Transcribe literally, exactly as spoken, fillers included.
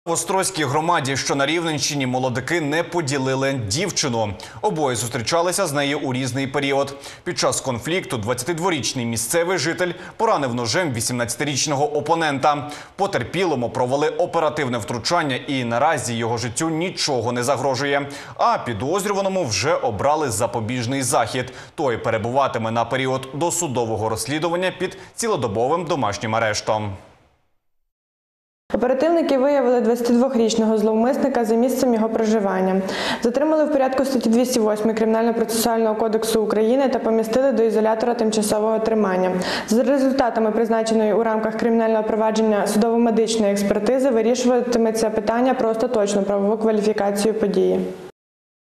В Острозькій громаді, що на Рівненщині, молодики не поділили дівчину. Обоє зустрічалися з нею у різний період. Під час конфлікту двадцятидворічний місцевий житель поранив ножем вісімнадцятирічного опонента. Потерпілому провели оперативне втручання і наразі його життю нічого не загрожує. А підозрюваному вже обрали запобіжний захід. Той перебуватиме на період досудового розслідування під цілодобовим домашнім арештом. Оперативники виявили двадцятидвохрічного зловмисника за місцем його проживання. Затримали в порядку статті двісті восьмої Кримінально-процесуального кодексу України та помістили до ізолятора тимчасового тримання. За результатами призначеної у рамках кримінального провадження судово-медичної експертизи вирішуватиметься питання про остаточну правову кваліфікацію події.